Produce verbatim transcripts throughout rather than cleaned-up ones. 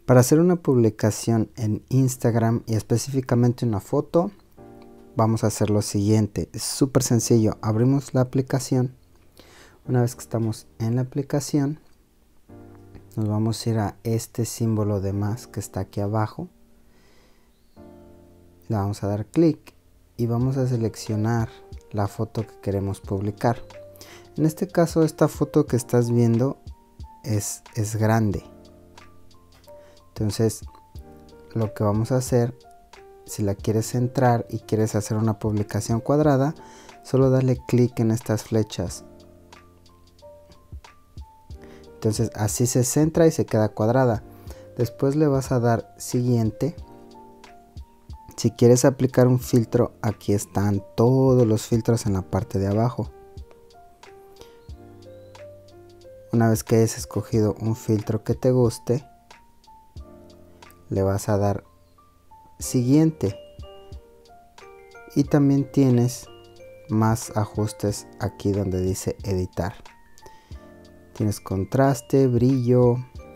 Para hacer una publicación en Instagram y específicamente una foto, vamos a hacer lo siguiente. Es súper sencillo. Abrimos la aplicación. Una vez que estamos en la aplicación, nos vamos a ir a este símbolo de más que está aquí abajo. Le vamos a dar clic y vamos a seleccionar la foto que queremos publicar. En este caso, esta foto que estás viendo es, es grande. Entonces, lo que vamos a hacer, si la quieres centrar y quieres hacer una publicación cuadrada, solo dale clic en estas flechas. Entonces así se centra y se queda cuadrada. Después le vas a dar siguiente. Si quieres aplicar un filtro, aquí están todos los filtros en la parte de abajo. Una vez que hayas escogido un filtro que te guste, le vas a dar siguiente. Y también tienes más ajustes aquí donde dice editar. Tienes contraste, brillo,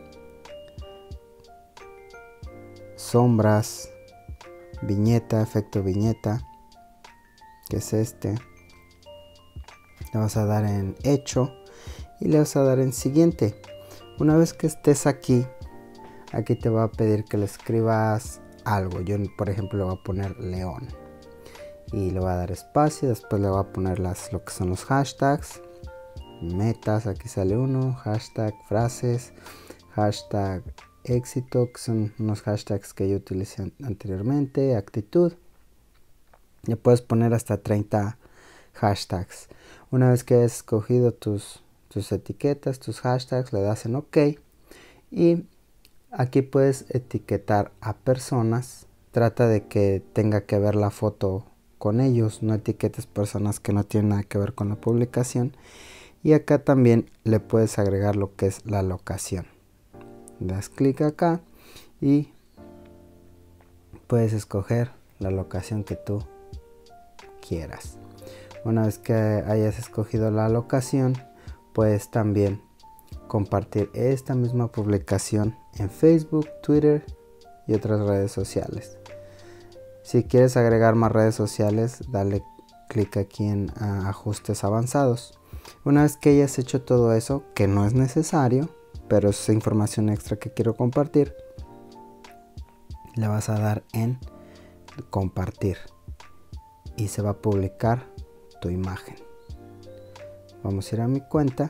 sombras, viñeta, efecto viñeta, que es este. Le vas a dar en hecho y le vas a dar en siguiente. Una vez que estés aquí, aquí te va a pedir que le escribas algo. Yo, por ejemplo, le voy a poner león y le voy a dar espacio. Después le voy a poner las, lo que son los hashtags, metas, aquí sale uno, hashtag frases, hashtag éxito, que son unos hashtags que yo utilicé anteriormente, actitud. Le puedes poner hasta treinta hashtags. Una vez que hayas escogido tus, tus etiquetas, tus hashtags, le das en OK y aquí puedes etiquetar a personas. Trata de que tenga que ver la foto con ellos, no etiquetes personas que no tienen nada que ver con la publicación. Y acá también le puedes agregar lo que es la locación. Das clic acá y puedes escoger la locación que tú quieras. Una vez que hayas escogido la locación, puedes también compartir esta misma publicación en Facebook, Twitter y otras redes sociales. Si quieres agregar más redes sociales, dale clic aquí en uh, ajustes avanzados. Una vez que hayas hecho todo eso, que no es necesario, pero es información extra que quiero compartir, le vas a dar en compartir y se va a publicar tu imagen. Vamos a ir a mi cuenta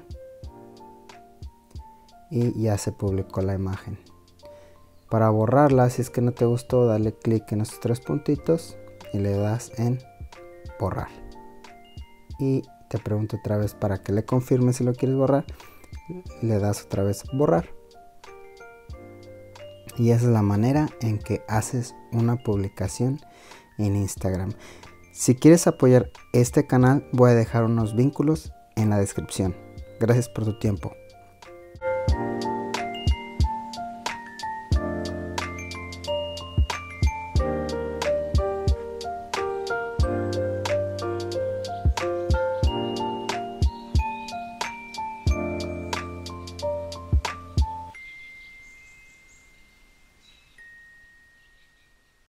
y ya se publicó la imagen. Para borrarla, si es que no te gustó, dale clic en estos tres puntitos y le das en borrar. Y te pregunto otra vez para que le confirmes si lo quieres borrar. Le das otra vez borrar. Y esa es la manera en que haces una publicación en Instagram. Si quieres apoyar este canal, voy a dejar unos vínculos en la descripción. Gracias por tu tiempo.